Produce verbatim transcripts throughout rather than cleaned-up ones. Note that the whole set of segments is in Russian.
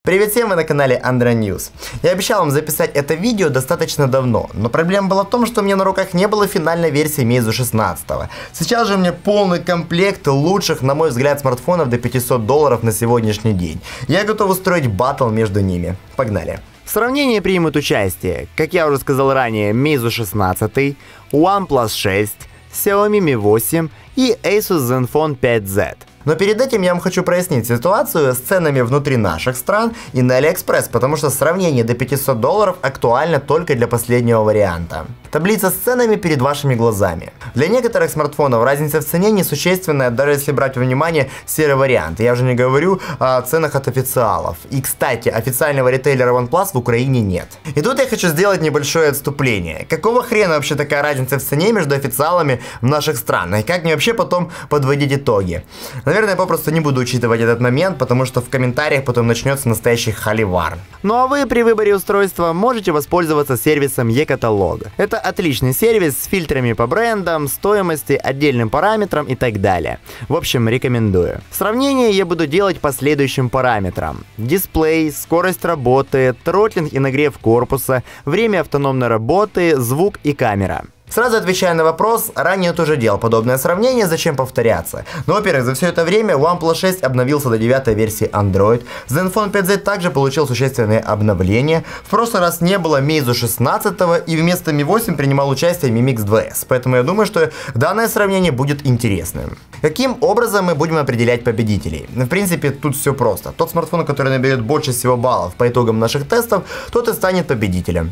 Привет всем, вы на канале Android News. Я обещал вам записать это видео достаточно давно, но проблема была в том, что у меня на руках не было финальной версии Meizu шестнадцать. Сейчас же у меня полный комплект лучших, на мой взгляд, смартфонов до пятисот долларов на сегодняшний день. Я готов устроить баттл между ними. Погнали! В сравнении примут участие, как я уже сказал ранее, Meizu шестнадцать, OnePlus шесть, Xiaomi Mi восемь и Asus Zenfone пять зет. Но перед этим я вам хочу прояснить ситуацию с ценами внутри наших стран и на AliExpress, потому что сравнение до пятисот долларов актуально только для последнего варианта. Таблица с ценами перед вашими глазами. Для некоторых смартфонов разница в цене несущественная, даже если брать во внимание серый вариант. Я уже не говорю о ценах от официалов. И, кстати, официального ритейлера OnePlus в Украине нет. И тут я хочу сделать небольшое отступление. Какого хрена вообще такая разница в цене между официалами в наших странах? И как мне вообще потом подводить итоги? Наверное, я попросту не буду учитывать этот момент, потому что в комментариях потом начнется настоящий холивар. Ну а вы при выборе устройства можете воспользоваться сервисом e-каталог. Это отличный сервис с фильтрами по брендам, стоимости, отдельным параметрам и так далее. В общем, рекомендую. Сравнение я буду делать по следующим параметрам: дисплей, скорость работы, тротлинг и нагрев корпуса, время автономной работы, звук и камера. Сразу отвечая на вопрос, ранее тоже делал подобное сравнение, зачем повторяться. Ну, во-первых, за все это время OnePlus шесть обновился до девятой версии Android, Zenfone пять зет также получил существенные обновления, в прошлый раз не было Meizu шестнадцать и вместо Mi восемь принимал участие Mi Mix два эс, поэтому я думаю, что данное сравнение будет интересным. Каким образом мы будем определять победителей? В принципе, тут все просто. Тот смартфон, который наберет больше всего баллов по итогам наших тестов, тот и станет победителем.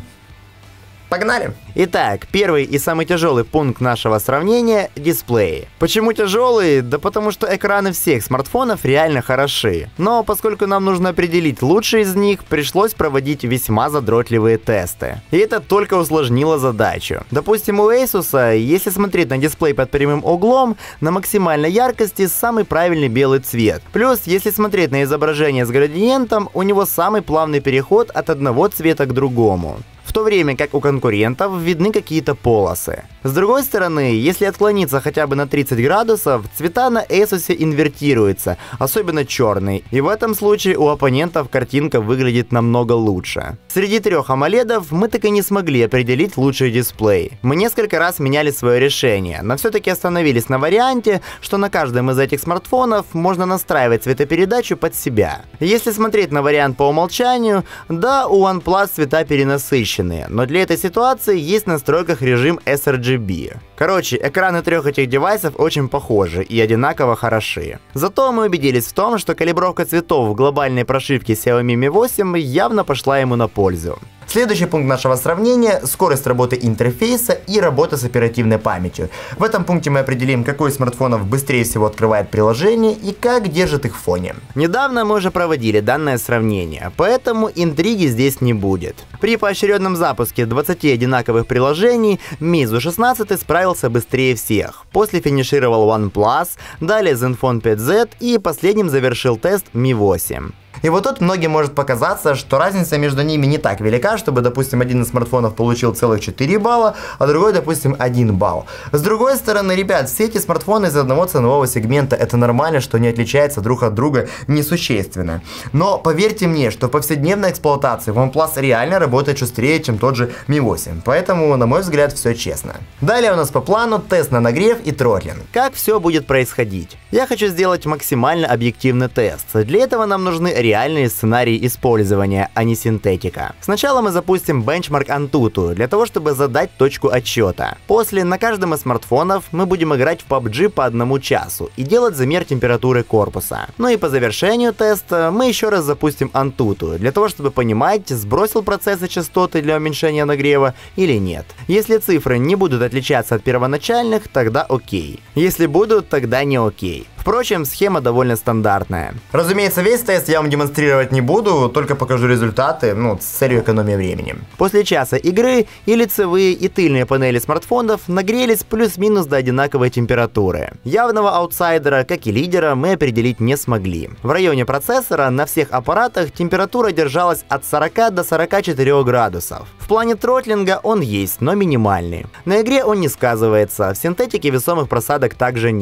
Погнали! Итак, первый и самый тяжелый пункт нашего сравнения – дисплеи. Почему тяжелый? Да потому что экраны всех смартфонов реально хороши. Но поскольку нам нужно определить лучший из них, пришлось проводить весьма задротливые тесты. И это только усложнило задачу. Допустим, у Asus, если смотреть на дисплей под прямым углом, на максимальной яркости самый правильный белый цвет. Плюс, если смотреть на изображение с градиентом, у него самый плавный переход от одного цвета к другому. В то время как у конкурентов видны какие-то полосы. С другой стороны, если отклониться хотя бы на тридцать градусов, цвета на Asus инвертируются, особенно черный, и в этом случае у оппонентов картинка выглядит намного лучше. Среди трех AMOLED мы так и не смогли определить лучший дисплей. Мы несколько раз меняли свое решение, но все-таки остановились на варианте, что на каждом из этих смартфонов можно настраивать цветопередачу под себя. Если смотреть на вариант по умолчанию, да, у OnePlus цвета перенасыщены, но для этой ситуации есть в настройках режим эс эр джи би. Короче, экраны трех этих девайсов очень похожи и одинаково хороши. Зато мы убедились в том, что калибровка цветов в глобальной прошивке Xiaomi Mi восемь явно пошла ему на пользу. Следующий пункт нашего сравнения – скорость работы интерфейса и работа с оперативной памятью. В этом пункте мы определим, какой из смартфонов быстрее всего открывает приложение и как держит их в фоне. Недавно мы уже проводили данное сравнение, поэтому интриги здесь не будет. При поощренном запуске двадцати одинаковых приложений Meizu шестнадцать справился быстрее всех. После финишировал OnePlus, далее Zenfone пять зет и последним завершил тест Mi восемь. И вот тут многим может показаться, что разница между ними не так велика, чтобы, допустим, один из смартфонов получил целых четыре балла, а другой, допустим, один балл. С другой стороны, ребят, все эти смартфоны из одного ценового сегмента, это нормально, что они отличаются друг от друга несущественно. Но поверьте мне, что в повседневной эксплуатации OnePlus реально работает шустрее, чем тот же Mi восемь, поэтому, на мой взгляд, все честно. Далее у нас по плану тест на нагрев и тротлинг. Как все будет происходить? Я хочу сделать максимально объективный тест. Для этого нам нужны реальные сценарии использования, а не синтетика. Сначала мы запустим бенчмарк Antutu для того, чтобы задать точку отсчета. После на каждом из смартфонов мы будем играть в пабг по одному часу и делать замер температуры корпуса. Ну и по завершению теста мы еще раз запустим Antutu для того, чтобы понимать, сбросил процессор частоты для уменьшения нагрева или нет. Если цифры не будут отличаться от первоначальных, тогда окей. Если будут, тогда не окей. Впрочем, схема довольно стандартная. Разумеется, весь тест я вам демонстрировать не буду, только покажу результаты, ну, с целью экономии времени. После часа игры и лицевые, и тыльные панели смартфонов нагрелись плюс-минус до одинаковой температуры. Явного аутсайдера, как и лидера, мы определить не смогли. В районе процессора на всех аппаратах температура держалась от сорока до сорока четырёх градусов. В плане тротлинга он есть, но минимальный. На игре он не сказывается, в синтетике весомых просадок также нет.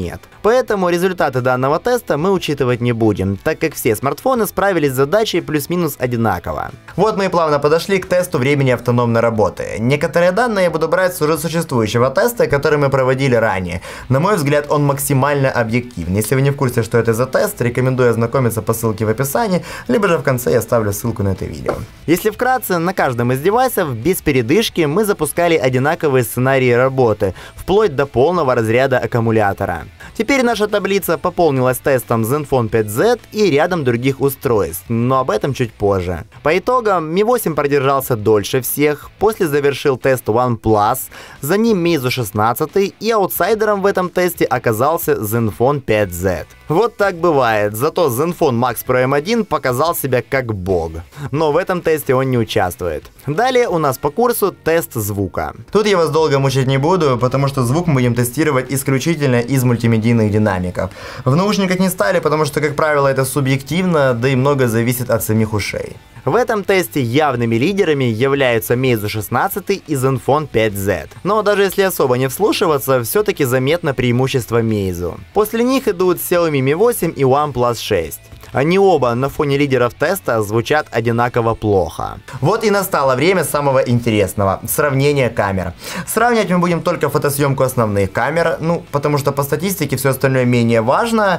Поэтому результаты данного теста мы учитывать не будем, так как все смартфоны справились с задачей плюс-минус одинаково. Вот мы и плавно подошли к тесту времени автономной работы. Некоторые данные я буду брать с уже существующего теста, который мы проводили ранее. На мой взгляд, он максимально объективен. Если вы не в курсе, что это за тест, рекомендую ознакомиться по ссылке в описании, либо же в конце я оставлю ссылку на это видео. Если вкратце, на каждом из девайсов без передышки мы запускали одинаковые сценарии работы, вплоть до полного разряда аккумулятора. Теперь наша таблица пополнилась тестом Zenfone пять зет и рядом других устройств, но об этом чуть позже. По итогам, ми восемь продержался дольше всех, после завершил тест OnePlus, за ним Meizu шестнадцать и аутсайдером в этом тесте оказался Zenfone пять зет. Вот так бывает, зато Zenfone Max Pro эм один показал себя как бог. Но в этом тесте он не участвует. Далее у нас по курсу тест звука. Тут я вас долго мучить не буду, потому что звук мы будем тестировать исключительно из мультимедийных динамиков. В наушниках не стали, потому что, как правило, это субъективно, да и много зависит от самих ушей. В этом тесте явными лидерами являются Meizu шестнадцать и Zenfone пять зет. Но даже если особо не вслушиваться, все-таки заметно преимущество Meizu. После них идут Xiaomi ми восемь и OnePlus шесть. Они оба на фоне лидеров теста звучат одинаково плохо. Вот и настало время самого интересного – сравнение камер. Сравнивать мы будем только фотосъемку основных камер, ну, потому что по статистике все остальное менее важно,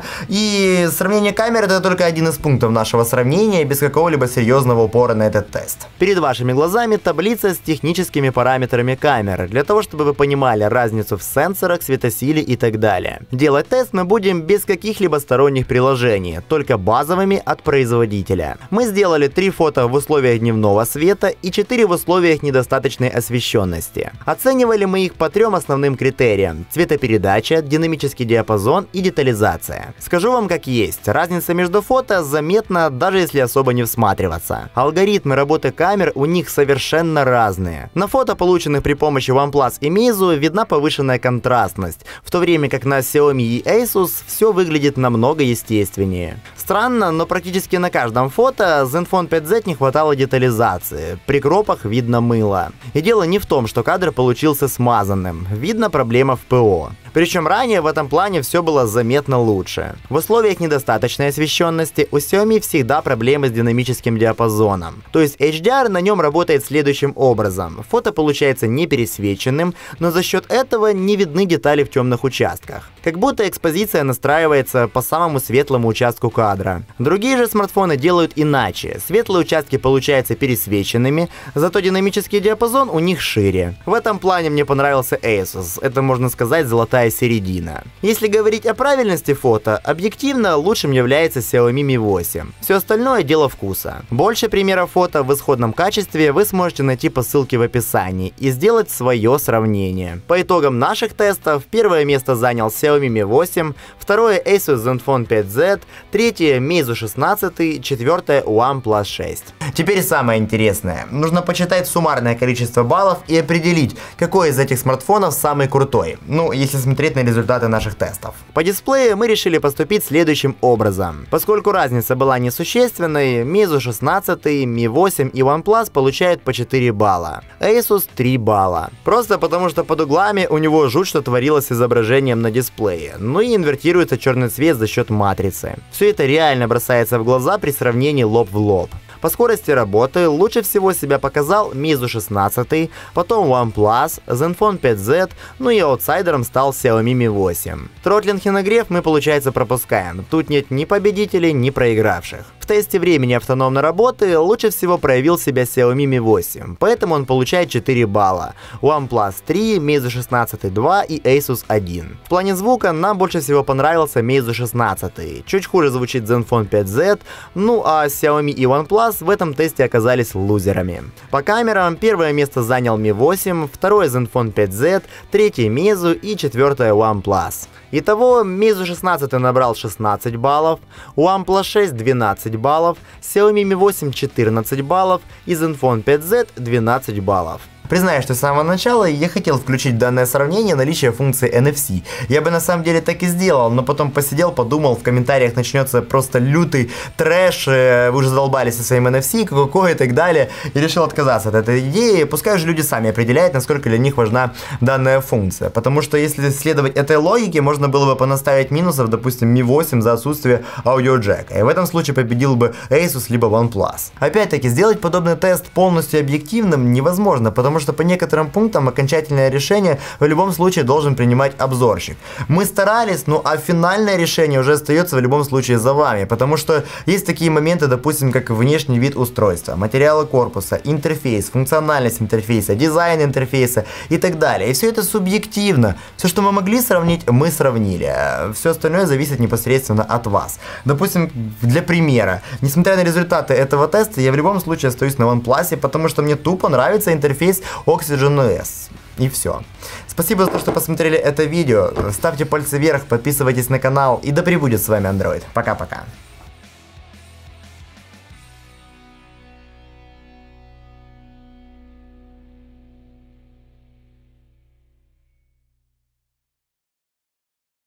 и сравнение камер – это только один из пунктов нашего сравнения, без какого-либо серьезного упора на этот тест. Перед вашими глазами таблица с техническими параметрами камер, для того, чтобы вы понимали разницу в сенсорах, светосиле и так далее. Делать тест мы будем без каких-либо сторонних приложений, только базовыми от производителя. Мы сделали три фото в условиях дневного света и четыре в условиях недостаточной освещенности. Оценивали мы их по трем основным критериям: цветопередача, динамический диапазон и детализация. Скажу вам как есть, разница между фото заметна, даже если особо не всматриваться. Алгоритмы работы камер у них совершенно разные. На фото, полученных при помощи OnePlus и Meizu, видна повышенная контрастность, в то время как на Xiaomi и Asus все выглядит намного естественнее. Странно, но практически на каждом фото Zenfone пять зет не хватало детализации, при кропах видно мыло. И дело не в том, что кадр получился смазанным, видно проблема в ПО. Причем ранее в этом плане все было заметно лучше. В условиях недостаточной освещенности у Xiaomi всегда проблемы с динамическим диапазоном. То есть эйч ди ар на нем работает следующим образом. Фото получается не пересвеченным, но за счет этого не видны детали в темных участках. Как будто экспозиция настраивается по самому светлому участку кадра. Другие же смартфоны делают иначе. Светлые участки получаются пересвеченными, зато динамический диапазон у них шире. В этом плане мне понравился Asus. Это, можно сказать, золотая середина. Если говорить о правильности фото, объективно лучшим является Xiaomi ми восемь. Все остальное дело вкуса. Больше примеров фото в исходном качестве вы сможете найти по ссылке в описании и сделать свое сравнение. По итогам наших тестов первое место занял Xiaomi ми восемь, второе Asus Zenfone пять зет, третье Meizu шестнадцать, четвертое OnePlus шесть. Теперь самое интересное. Нужно почитать суммарное количество баллов и определить, какой из этих смартфонов самый крутой. Ну, если смотреть на результаты наших тестов. По дисплею мы решили поступить следующим образом. Поскольку разница была несущественной, Meizu шестнадцать, ми восемь и OnePlus получают по четыре балла, Asus три балла. Просто потому, что под углами у него жуть, что творилось с изображением на дисплее, ну и инвертируется черный цвет за счет матрицы. Все это реально бросается в глаза при сравнении лоб в лоб. По скорости работы лучше всего себя показал Meizu шестнадцать, потом OnePlus, Zenfone пять зет, ну и аутсайдером стал Xiaomi ми восемь. Тротлинг и нагрев мы, получается, пропускаем. Тут нет ни победителей, ни проигравших. В тесте времени автономной работы лучше всего проявил себя Xiaomi ми восемь, поэтому он получает четыре балла, OnePlus три, Meizu шестнадцать два и Asus один. В плане звука нам больше всего понравился Meizu шестнадцать, чуть хуже звучит Zenfone пять зет, ну а Xiaomi и OnePlus в этом тесте оказались лузерами. По камерам первое место занял ми восемь, второе Zenfone пять зет, третье Meizu и четвертое OnePlus. Итого Meizu шестнадцать набрал шестнадцать баллов, OnePlus шесть двенадцать баллов, Xiaomi ми восемь четырнадцать баллов и Zenfone пять зет двенадцать баллов. Признаюсь, что с самого начала я хотел включить данное сравнение наличие функции эн эф си. Я бы на самом деле так и сделал, но потом посидел, подумал, в комментариях начнется просто лютый трэш, вы уже задолбались со своим эн эф си, какое и так далее, и решил отказаться от этой идеи. Пускай уже люди сами определяют, насколько для них важна данная функция. Потому что если следовать этой логике, можно было бы понаставить минусов, допустим, ми восемь за отсутствие аудиоджека. И в этом случае победил бы Asus либо OnePlus. Опять-таки, сделать подобный тест полностью объективным невозможно, потому что по некоторым пунктам окончательное решение в любом случае должен принимать обзорщик. Мы старались, ну а финальное решение уже остается в любом случае за вами, потому что есть такие моменты, допустим, как внешний вид устройства, материалы корпуса, интерфейс, функциональность интерфейса, дизайн интерфейса и так далее. И все это субъективно. Все, что мы могли сравнить, мы сравнили. Все остальное зависит непосредственно от вас. Допустим, для примера, несмотря на результаты этого теста, я в любом случае остаюсь на OnePlus, потому что мне тупо нравится интерфейс Oxygen о эс. И все. Спасибо за то, что посмотрели это видео. Ставьте пальцы вверх, подписывайтесь на канал, и да пребудет с вами Android. Пока-пока.